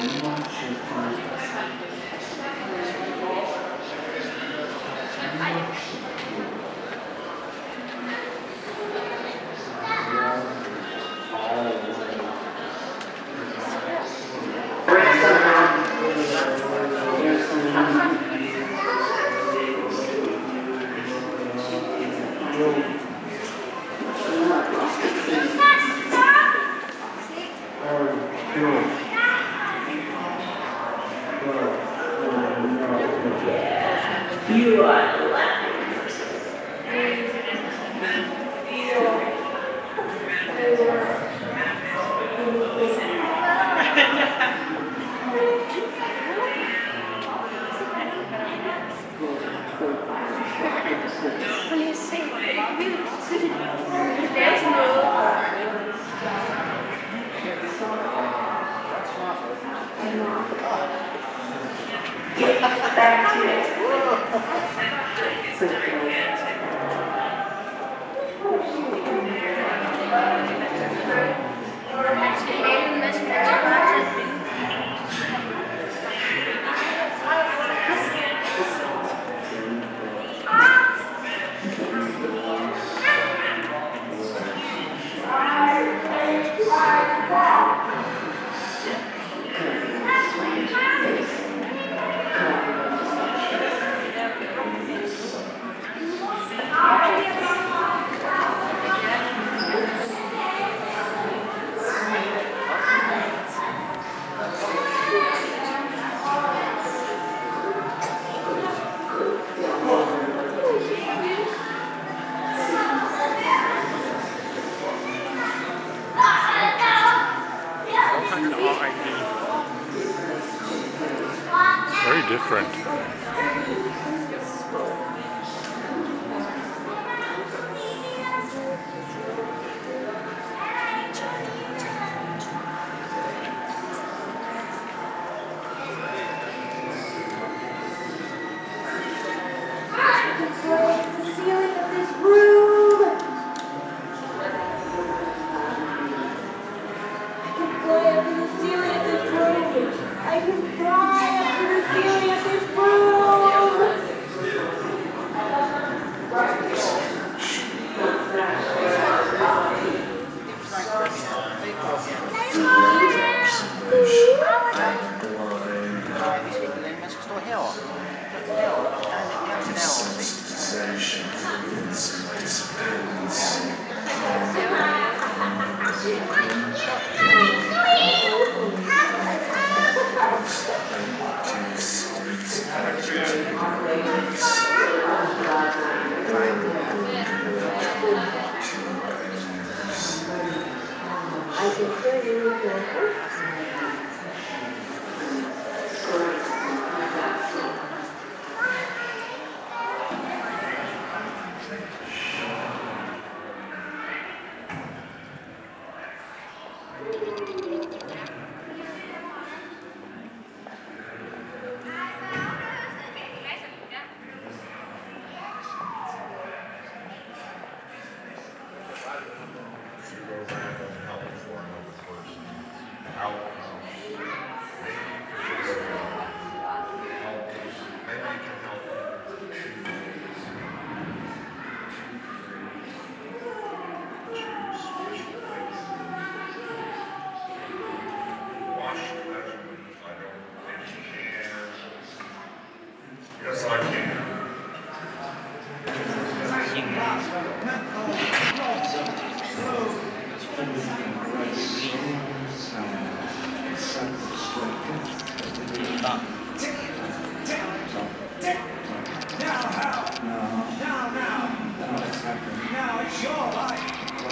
You are laughing. Back to it. Very different. Yes, I can. Now it's your life.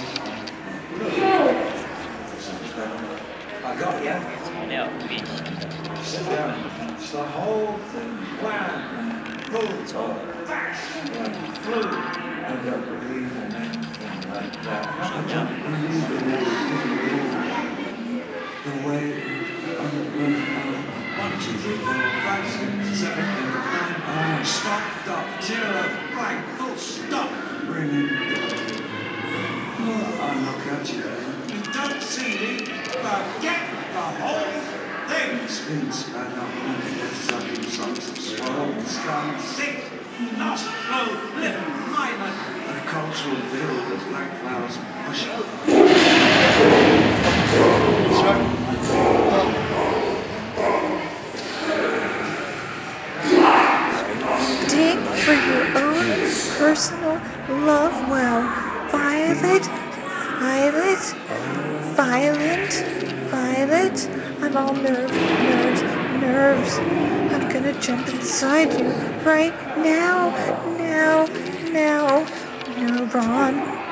I got ya. Sit down. It's the whole thing. Plan. Pull. Fast. Flew. I don't believe in anything like that. I don't believe in anything. The way I'm 1, 2, 3, 4, 5, 6, 7, 8, 9. Stop. Dot. 0. Blank. Full stop. Bring it. I'll look at you. You don't see me. Forget the whole thing. spin, span up, death sucking socks of swirl, strung, sick, lost, flow, live, minor, and a cultural field as black flowers push up. Dig for your own personal love well. Violet, violet, violent, violet. I'm all nerves. I'm gonna jump inside you right now. Neuron,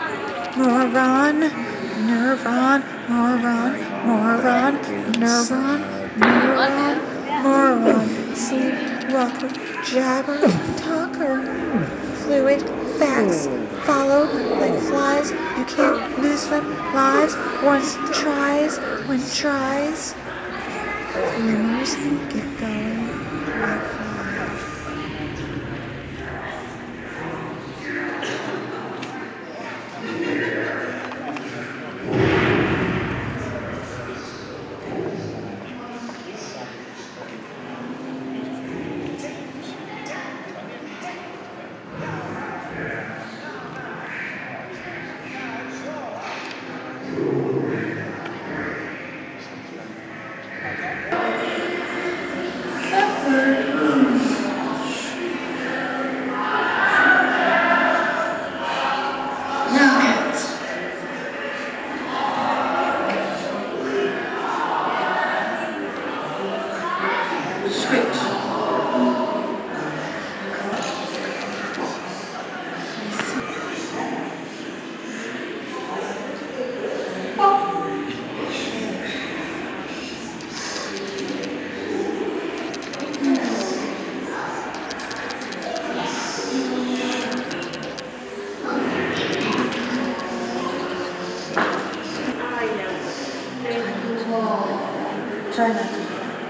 moron, sleepwalker, jabber, talker, fluid, facts, follow like flies, you can't lose them, lives, one tries, rumors get going like flies. Try not to.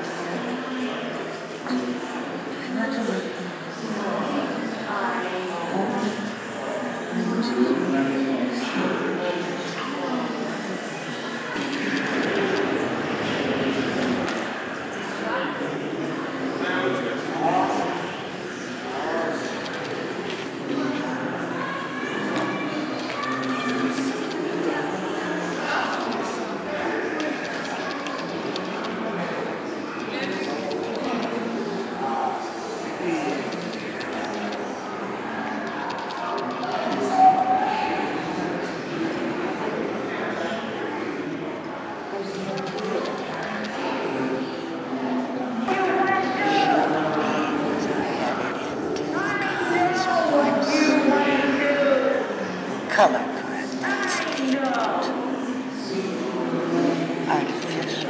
Not to look. Color corrected, artificial.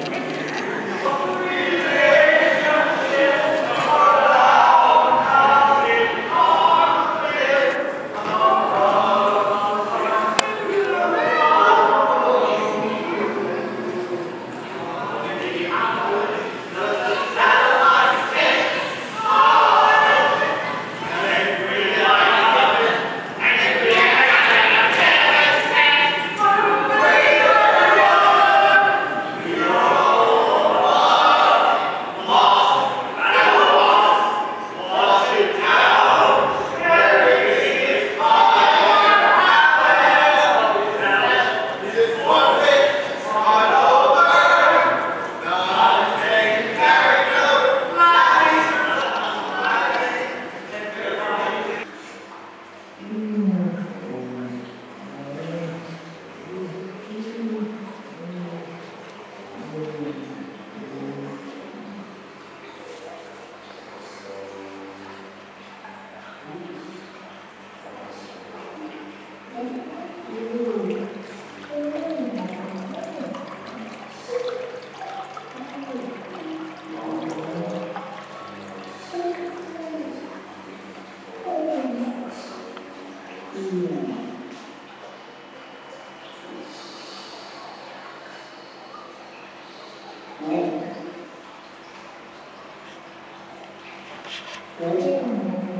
Oh.